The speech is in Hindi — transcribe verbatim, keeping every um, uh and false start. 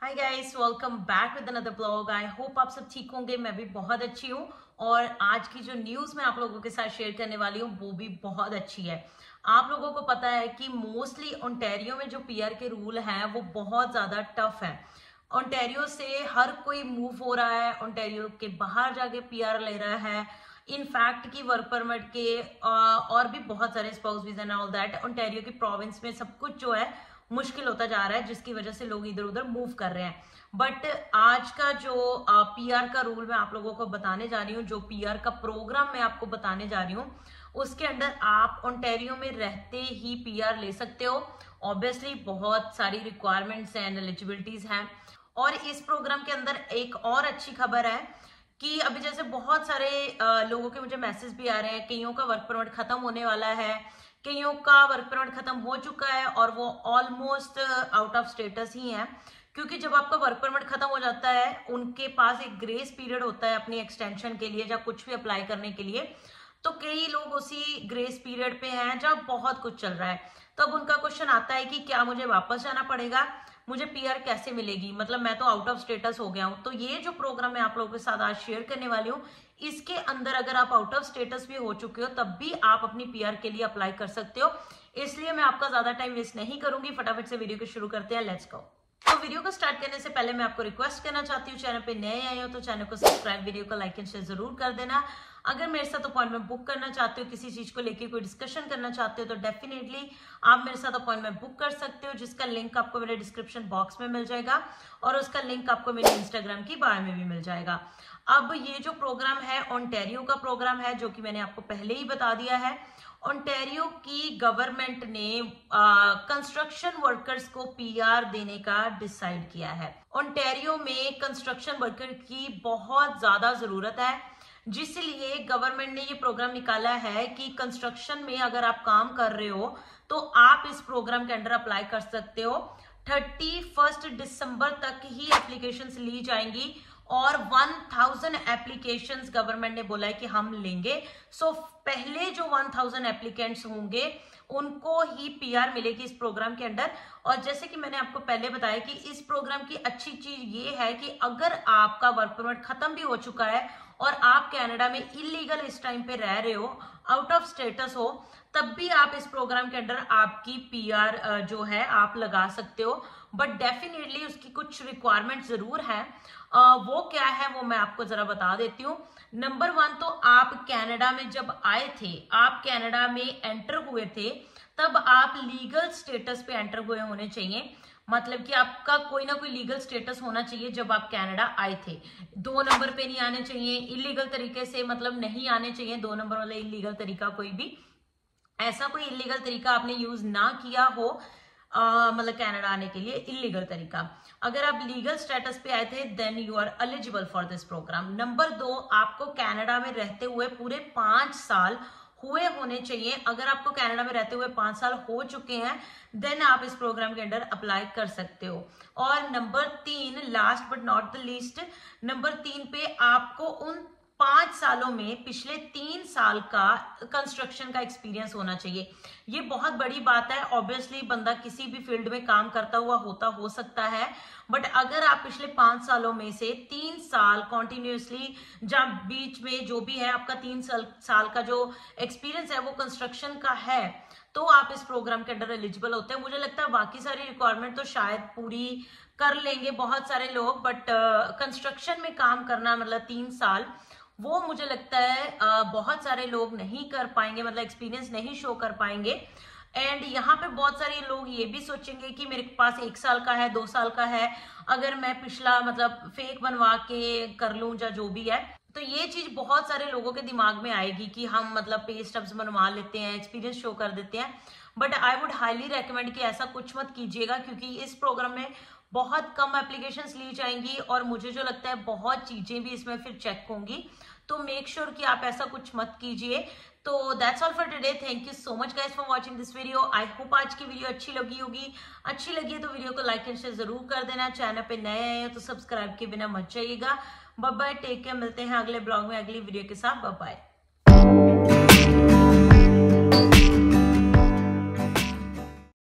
Hi guys, welcome back with another blog. I hope आप सब ठीक होंगे। मैं भी बहुत अच्छी हूँ और आज की जो न्यूज़ मैं आप लोगों के साथ शेयर करने वाली हूँ वो भी बहुत अच्छी है। आप लोगों को पता है कि मोस्टली ओंटारियो में जो पीआर के रूल हैं वो बहुत ज़्यादा टफ है। ओंटारियो से हर कोई मूव हो रहा है, ओंटारियो के बाहर जाके पीआर ले रहा है। इनफैक्ट की वर्क परमिट के अ, और भी बहुत सारे spouse visa and all that Ontario की प्रोविंस में सब कुछ जो है मुश्किल होता जा रहा है, जिसकी वजह से लोग इधर उधर मूव कर रहे हैं। बट आज का जो पीआर का रूल मैं आप लोगों को बताने जा रही हूँ, जो पीआर का प्रोग्राम मैं आपको बताने जा रही हूँ, उसके अंदर आप ओंटारियो में रहते ही पीआर ले सकते हो। ऑब्वियसली बहुत सारी रिक्वायरमेंट्स एंड एलिजिबिलिटीज हैं। और इस प्रोग्राम के अंदर एक और अच्छी खबर है कि अभी जैसे बहुत सारे अ, लोगों के मुझे मैसेज भी आ रहे हैं, कईयों का वर्क परमिट खत्म होने वाला है, कईयों का वर्क परमिट खत्म हो चुका है और वो ऑलमोस्ट आउट ऑफ स्टेटस ही है। क्योंकि जब आपका वर्क परमिट खत्म हो जाता है उनके पास एक ग्रेस पीरियड होता है अपनी एक्सटेंशन के लिए या कुछ भी अप्लाई करने के लिए। तो कई लोग उसी ग्रेस पीरियड पे हैं जब बहुत कुछ चल रहा है। तब उनका क्वेश्चन आता है कि क्या मुझे वापस जाना पड़ेगा, मुझे पीआर कैसे मिलेगी, मतलब मैं तो आउट ऑफ स्टेटस हो गया हूँ। तो ये जो प्रोग्राम मैं आप लोगों के साथ आज शेयर करने वाली हूँ, इसके अंदर अगर आप आउट ऑफ स्टेटस भी हो चुके हो तब भी आप अपनी पीआर के लिए अप्लाई कर सकते हो। इसलिए मैं आपका ज्यादा टाइम वेस्ट नहीं करूंगी, फटाफट से वीडियो को शुरू करते हैं। Let's go. तो वीडियो को स्टार्ट करने से पहले मैं आपको रिक्वेस्ट करना चाहती हूँ, चैनल पे नए आए हो तो चैनल को सब्सक्राइब, वीडियो को लाइक एंड शेयर जरूर कर देना। अगर मेरे साथ अपॉइंटमेंट बुक करना चाहते हो, किसी चीज को लेकर कोई डिस्कशन करना चाहते हो तो डेफिनेटली आप मेरे साथ अपॉइंटमेंट बुक कर सकते हो, जिसका लिंक आपको मेरे डिस्क्रिप्शन बॉक्स में मिल जाएगा और उसका लिंक आपको मेरे इंस्टाग्राम की बायो में भी मिल जाएगा। अब ये जो प्रोग्राम है ओंटारियो का प्रोग्राम है, जो कि मैंने आपको पहले ही बता दिया है। ओंटारियो की गवर्नमेंट ने कंस्ट्रक्शन वर्कर्स को पीआर देने का डिसाइड किया है। ओंटारियो में कंस्ट्रक्शन वर्कर की बहुत ज्यादा जरूरत है, जिसलिए गवर्नमेंट ने ये प्रोग्राम निकाला है कि कंस्ट्रक्शन में अगर आप काम कर रहे हो तो आप इस प्रोग्राम के अंडर अप्लाई कर सकते हो। थर्टी फर्स्ट दिसंबर तक ही एप्लीकेशंस ली जाएंगी और वन थाउजेंड एप्लीकेशंस गवर्नमेंट ने बोला है कि हम लेंगे। सो so, पहले जो वन थाउजेंड एप्लीकेंट्स होंगे उनको ही पीआर मिलेगी इस प्रोग्राम के अंडर। और जैसे कि मैंने आपको पहले बताया कि इस प्रोग्राम की अच्छी चीज ये है कि अगर आपका वर्क परमिट खत्म भी हो चुका है और आप कनाडा में इलीगल इस टाइम पे रह रहे हो, आउट ऑफ स्टेटस हो, तब भी आप इस प्रोग्राम के अंडर आपकी पीआर जो है आप लगा सकते हो। बट डेफिनेटली उसकी कुछ रिक्वायरमेंट जरूर है। वो क्या है वो मैं आपको जरा बता देती हूँ। नंबर वन, तो आप कनाडा में जब आए थे, आप कनाडा में एंटर हुए थे, तब आप लीगल स्टेटस पे एंटर हुए होने चाहिए। मतलब कि आपका कोई ना कोई लीगल स्टेटस होना चाहिए जब आप कनाडा आए थे। दो नंबर पे नहीं आने चाहिए, इलीगल तरीके से मतलब नहीं आने चाहिए। दो नंबर वाला इलीगल तरीका, कोई भी ऐसा कोई इलीगल तरीका आपने यूज ना किया हो, आ, मतलब कनाडा आने के लिए इलीगल तरीका। अगर आप लीगल स्टेटस पे आए थे then you are eligible for this program. Number दो, आपको कनाडा में रहते हुए पूरे पांच साल हुए होने चाहिए। अगर आपको कनाडा में रहते हुए पांच साल हो चुके हैं देन आप इस प्रोग्राम के अंडर अप्लाई कर सकते हो। और नंबर तीन, last but not the least, number तीन पे आपको उन पांच सालों में पिछले तीन साल का कंस्ट्रक्शन का एक्सपीरियंस होना चाहिए। ये बहुत बड़ी बात है। ऑब्वियसली बंदा किसी भी फील्ड में काम करता हुआ होता हो सकता है, बट अगर आप पिछले पांच सालों में से तीन साल कॉन्टिन्यूसली, जब बीच में जो भी है आपका तीन साल साल का जो एक्सपीरियंस है वो कंस्ट्रक्शन का है, तो आप इस प्रोग्राम के अंडर एलिजिबल होते हैं। मुझे लगता है बाकी सारी रिक्वायरमेंट तो शायद पूरी कर लेंगे बहुत सारे लोग, बट कंस्ट्रक्शन uh, में काम करना मतलब तीन साल, वो मुझे लगता है आ, बहुत सारे लोग नहीं कर पाएंगे, मतलब एक्सपीरियंस नहीं शो कर पाएंगे। एंड यहाँ पे बहुत सारे लोग ये भी सोचेंगे कि मेरे पास एक साल का है, दो साल का है, अगर मैं पिछला मतलब फेक बनवा के कर लूं या जो भी है, तो ये चीज बहुत सारे लोगों के दिमाग में आएगी कि हम मतलब पे स्टब्स बनवा लेते हैं, एक्सपीरियंस शो कर देते हैं। But I would highly recommend कि ऐसा कुछ मत कीजिएगा, क्योंकि इस प्रोग्राम में बहुत कम एप्लीकेशंस ली जाएंगी और मुझे जो लगता है बहुत चीजें भी इसमें फिर चेक होंगी। तो मेक श्योर कि आप ऐसा कुछ मत कीजिए। तो that's all for today. Thank you so much guys for watching this video. I hope आज की वीडियो अच्छी लगी होगी। अच्छी लगी है तो वीडियो को लाइक एंड शेयर जरूर कर देना। चैनल पे नए आए हैं तो सब्सक्राइब के बिना मत जाइएगा। Bye bye, take care. मिलते हैं अगले ब्लॉग में अगली वीडियो के साथ। Bye bye.